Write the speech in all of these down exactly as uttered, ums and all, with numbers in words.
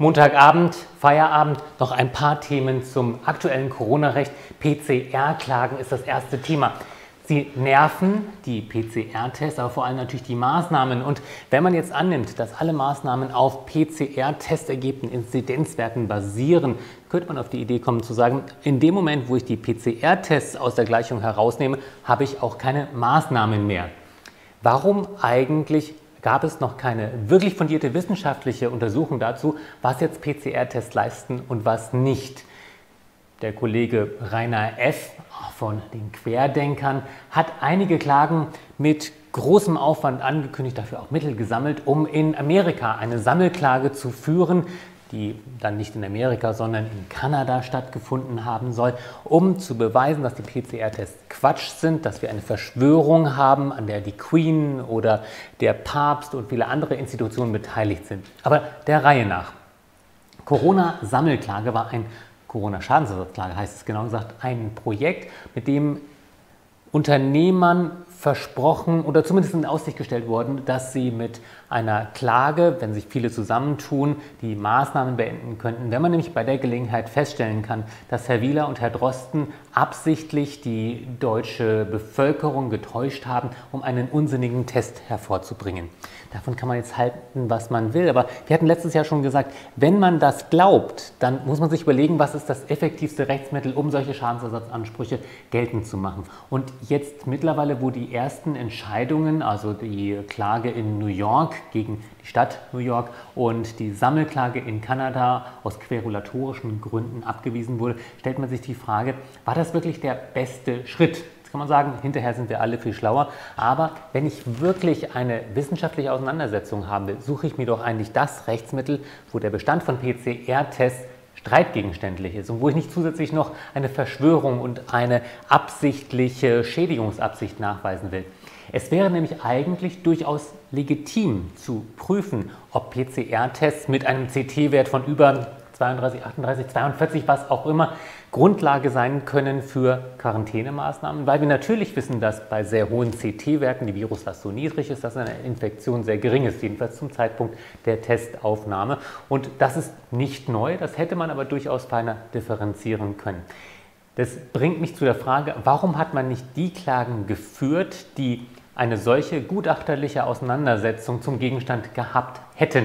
Montagabend, Feierabend, noch ein paar Themen zum aktuellen Corona-Recht. P C R-Klagen ist das erste Thema. Sie nerven, die P C R-Tests, aber vor allem natürlich die Maßnahmen. Und wenn man jetzt annimmt, dass alle Maßnahmen auf P C R-Testergebnissen, Inzidenzwerten basieren, könnte man auf die Idee kommen zu sagen, in dem Moment, wo ich die P C R-Tests aus der Gleichung herausnehme, habe ich auch keine Maßnahmen mehr. Warum eigentlich gab es noch keine wirklich fundierte wissenschaftliche Untersuchung dazu, was jetzt P C R-Tests leisten und was nicht? Der Kollege Rainer F. von den Querdenkern hat einige Klagen mit großem Aufwand angekündigt, dafür auch Mittel gesammelt, um in Amerika eine Sammelklage zu führen, die dann nicht in Amerika, sondern in Kanada stattgefunden haben soll, um zu beweisen, dass die P C R-Tests Quatsch sind, dass wir eine Verschwörung haben, an der die Queen oder der Papst und viele andere Institutionen beteiligt sind. Aber der Reihe nach. Corona-Sammelklage war ein Corona-Schadensersatzklage heißt es genau gesagt, ein Projekt, mit dem Unternehmern versprochen oder zumindest in Aussicht gestellt worden, dass sie mit einer Klage, wenn sich viele zusammentun, die Maßnahmen beenden könnten. Wenn man nämlich bei der Gelegenheit feststellen kann, dass Herr Wieler und Herr Drosten absichtlich die deutsche Bevölkerung getäuscht haben, um einen unsinnigen Test hervorzubringen. Davon kann man jetzt halten, was man will. Aber wir hatten letztes Jahr schon gesagt, wenn man das glaubt, dann muss man sich überlegen, was ist das effektivste Rechtsmittel, um solche Schadensersatzansprüche geltend zu machen. Und jetzt mittlerweile, wo die ersten Entscheidungen, also die Klage in New York gegen die Stadt New York und die Sammelklage in Kanada aus querulatorischen Gründen abgewiesen wurde, stellt man sich die Frage, war das wirklich der beste Schritt? Kann man sagen, hinterher sind wir alle viel schlauer. Aber wenn ich wirklich eine wissenschaftliche Auseinandersetzung haben will, suche ich mir doch eigentlich das Rechtsmittel, wo der Bestand von P C R-Tests streitgegenständlich ist und wo ich nicht zusätzlich noch eine Verschwörung und eine absichtliche Schädigungsabsicht nachweisen will. Es wäre nämlich eigentlich durchaus legitim zu prüfen, ob P C R-Tests mit einem C T-Wert von über zweiunddreißig, achtunddreißig, zweiundvierzig, was auch immer, Grundlage sein können für Quarantänemaßnahmen, weil wir natürlich wissen, dass bei sehr hohen C T-Werten die Viruslast so niedrig ist, dass eine Infektion sehr gering ist, jedenfalls zum Zeitpunkt der Testaufnahme. Und das ist nicht neu, das hätte man aber durchaus feiner differenzieren können. Das bringt mich zu der Frage, warum hat man nicht die Klagen geführt, die eine solche gutachterliche Auseinandersetzung zum Gegenstand gehabt hätten?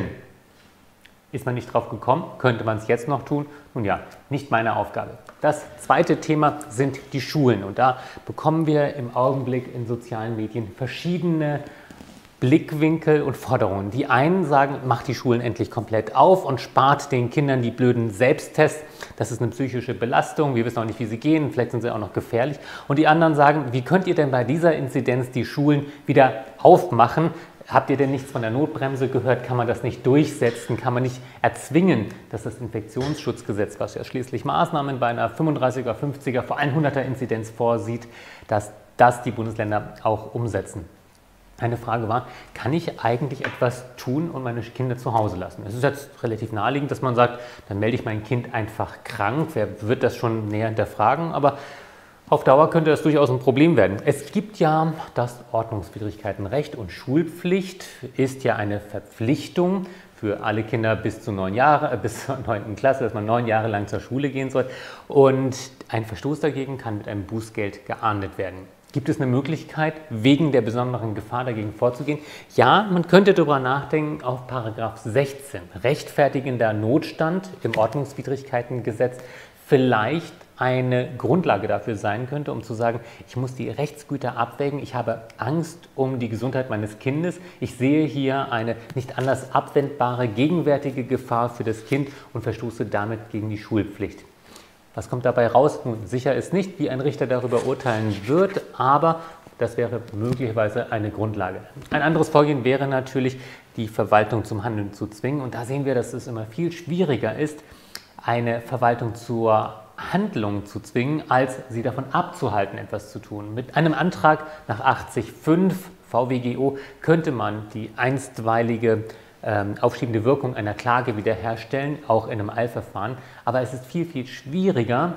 Ist man nicht drauf gekommen? Könnte man es jetzt noch tun? Nun ja, nicht meine Aufgabe. Das zweite Thema sind die Schulen. Und da bekommen wir im Augenblick in sozialen Medien verschiedene Blickwinkel und Forderungen. Die einen sagen, macht die Schulen endlich komplett auf und spart den Kindern die blöden Selbsttests. Das ist eine psychische Belastung. Wir wissen auch nicht, wie sie gehen. Vielleicht sind sie auch noch gefährlich. Und die anderen sagen, wie könnt ihr denn bei dieser Inzidenz die Schulen wieder aufmachen? Habt ihr denn nichts von der Notbremse gehört? Kann man das nicht durchsetzen? Kann man nicht erzwingen, dass das Infektionsschutzgesetz, was ja schließlich Maßnahmen bei einer fünfunddreißiger, fünfziger, vor hunderter Inzidenz vorsieht, dass das die Bundesländer auch umsetzen? Eine Frage war, kann ich eigentlich etwas tun und meine Kinder zu Hause lassen? Es ist jetzt relativ naheliegend, dass man sagt, dann melde ich mein Kind einfach krank. Wer wird das schon näher hinterfragen? Aber auf Dauer könnte das durchaus ein Problem werden. Es gibt ja das Ordnungswidrigkeitenrecht und Schulpflicht ist ja eine Verpflichtung für alle Kinder bis zu neun Jahre, äh, bis zur neunten Klasse, dass man neun Jahre lang zur Schule gehen soll. Und ein Verstoß dagegen kann mit einem Bußgeld geahndet werden. Gibt es eine Möglichkeit, wegen der besonderen Gefahr dagegen vorzugehen? Ja, man könnte darüber nachdenken, auf Paragraph sechzehn, rechtfertigender Notstand im Ordnungswidrigkeitengesetz, vielleicht eine Grundlage dafür sein könnte, um zu sagen, ich muss die Rechtsgüter abwägen, ich habe Angst um die Gesundheit meines Kindes, ich sehe hier eine nicht anders abwendbare gegenwärtige Gefahr für das Kind und verstoße damit gegen die Schulpflicht. Was kommt dabei raus? Nun, sicher ist nicht, wie ein Richter darüber urteilen wird, aber das wäre möglicherweise eine Grundlage. Ein anderes Vorgehen wäre natürlich, die Verwaltung zum Handeln zu zwingen. Und da sehen wir, dass es immer viel schwieriger ist, eine Verwaltung zur Handlung zu zwingen, als sie davon abzuhalten, etwas zu tun. Mit einem Antrag nach achtzig Absatz fünf V W G O könnte man die einstweilige ähm, aufschiebende Wirkung einer Klage wiederherstellen, auch in einem Eilverfahren. Aber es ist viel, viel schwieriger,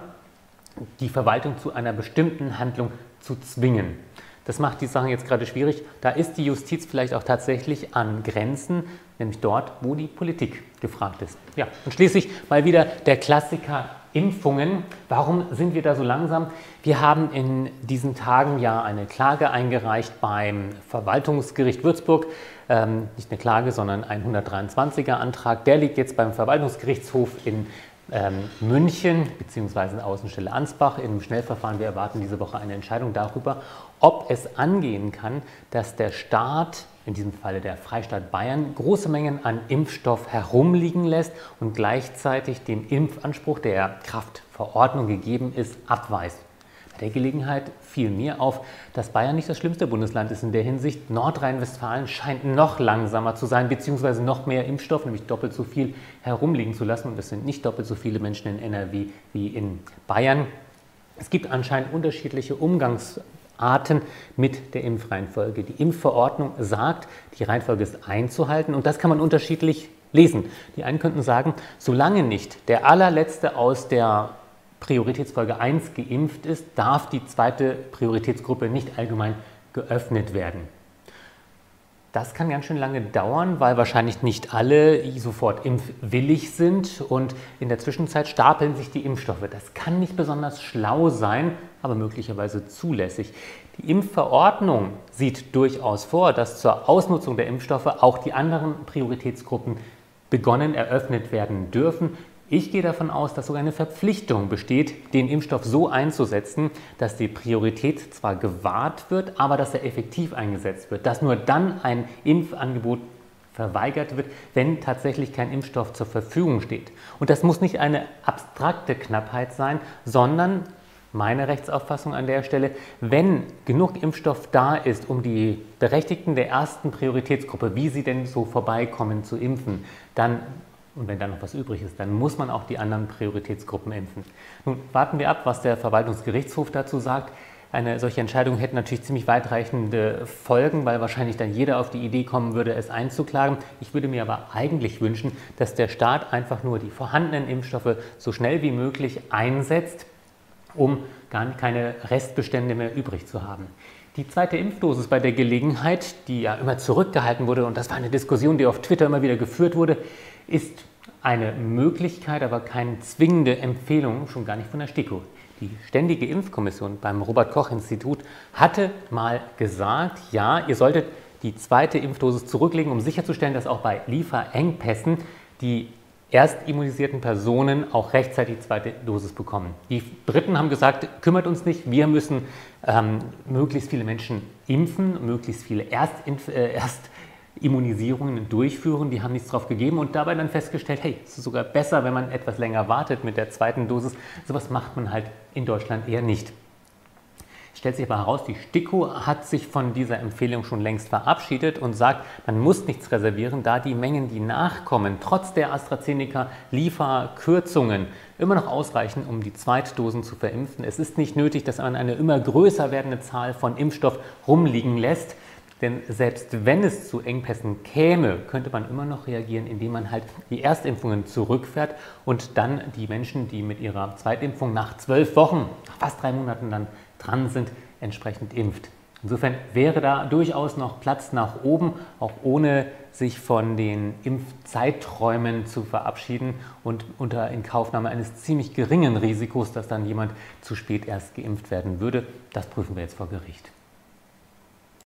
die Verwaltung zu einer bestimmten Handlung zu zwingen. Das macht die Sache jetzt gerade schwierig. Da ist die Justiz vielleicht auch tatsächlich an Grenzen. nämlich dort, wo die Politik gefragt ist. Ja, und schließlich mal wieder der Klassiker Impfungen. Warum sind wir da so langsam? Wir haben in diesen Tagen ja eine Klage eingereicht beim Verwaltungsgericht Würzburg. Ähm, nicht eine Klage, sondern ein hundertdreiundzwanziger Antrag. Der liegt jetzt beim Verwaltungsgerichtshof in ähm, München bzw. in Außenstelle Ansbach im Schnellverfahren. Wir erwarten diese Woche eine Entscheidung darüber, ob es angehen kann, dass der Staat, in diesem Falle der Freistaat Bayern, große Mengen an Impfstoff herumliegen lässt und gleichzeitig den Impfanspruch, der Kraftverordnung gegeben ist, abweist. Bei der Gelegenheit fiel mir auf, dass Bayern nicht das schlimmste Bundesland ist in der Hinsicht. Nordrhein-Westfalen scheint noch langsamer zu sein, beziehungsweise noch mehr Impfstoff, nämlich doppelt so viel, herumliegen zu lassen. Und es sind nicht doppelt so viele Menschen in N R W wie in Bayern. Es gibt anscheinend unterschiedliche Umgangsarten mit der Impfreihenfolge. Die Impfverordnung sagt, die Reihenfolge ist einzuhalten und das kann man unterschiedlich lesen. Die einen könnten sagen, solange nicht der allerletzte aus der Prioritätsfolge eins geimpft ist, darf die zweite Prioritätsgruppe nicht allgemein geöffnet werden. Das kann ganz schön lange dauern, weil wahrscheinlich nicht alle sofort impfwillig sind und in der Zwischenzeit stapeln sich die Impfstoffe. Das kann nicht besonders schlau sein, aber möglicherweise zulässig. Die Impfverordnung sieht durchaus vor, dass zur Ausnutzung der Impfstoffe auch die anderen Prioritätsgruppen begonnen, eröffnet werden dürfen. Ich gehe davon aus, dass sogar eine Verpflichtung besteht, den Impfstoff so einzusetzen, dass die Priorität zwar gewahrt wird, aber dass er effektiv eingesetzt wird. Dass nur dann ein Impfangebot verweigert wird, wenn tatsächlich kein Impfstoff zur Verfügung steht. Und das muss nicht eine abstrakte Knappheit sein, sondern meine Rechtsauffassung an der Stelle, wenn genug Impfstoff da ist, um die Berechtigten der ersten Prioritätsgruppe, wie sie denn so vorbeikommen, zu impfen, dann und wenn da noch was übrig ist, dann muss man auch die anderen Prioritätsgruppen impfen. Nun warten wir ab, was der Verwaltungsgerichtshof dazu sagt. Eine solche Entscheidung hätte natürlich ziemlich weitreichende Folgen, weil wahrscheinlich dann jeder auf die Idee kommen würde, es einzuklagen. Ich würde mir aber eigentlich wünschen, dass der Staat einfach nur die vorhandenen Impfstoffe so schnell wie möglich einsetzt, um gar keine Restbestände mehr übrig zu haben. Die zweite Impfdosis bei der Gelegenheit, die ja immer zurückgehalten wurde, und das war eine Diskussion, die auf Twitter immer wieder geführt wurde, ist eine Möglichkeit, aber keine zwingende Empfehlung, schon gar nicht von der STIKO. Die Ständige Impfkommission beim Robert-Koch-Institut hatte mal gesagt, ja, ihr solltet die zweite Impfdosis zurücklegen, um sicherzustellen, dass auch bei Lieferengpässen die erstimmunisierten Personen auch rechtzeitig die zweite Dosis bekommen. Die Briten haben gesagt, kümmert uns nicht, wir müssen ähm, möglichst viele Menschen impfen, möglichst viele Erstinf äh, Erstimmunisierungen durchführen, die haben nichts drauf gegeben und dabei dann festgestellt, hey, es ist sogar besser, wenn man etwas länger wartet mit der zweiten Dosis. Sowas macht man halt in Deutschland eher nicht. Stellt sich aber heraus, die STIKO hat sich von dieser Empfehlung schon längst verabschiedet und sagt, man muss nichts reservieren, da die Mengen, die nachkommen, trotz der AstraZeneca-Lieferkürzungen immer noch ausreichen, um die Zweitdosen zu verimpfen. Es ist nicht nötig, dass man eine immer größer werdende Zahl von Impfstoff rumliegen lässt, denn selbst wenn es zu Engpässen käme, könnte man immer noch reagieren, indem man halt die Erstimpfungen zurückfährt und dann die Menschen, die mit ihrer Zweitimpfung nach zwölf Wochen, nach fast drei Monaten dann dran sind, entsprechend impft. Insofern wäre da durchaus noch Platz nach oben, auch ohne sich von den Impfzeiträumen zu verabschieden und unter Inkaufnahme eines ziemlich geringen Risikos, dass dann jemand zu spät erst geimpft werden würde. Das prüfen wir jetzt vor Gericht.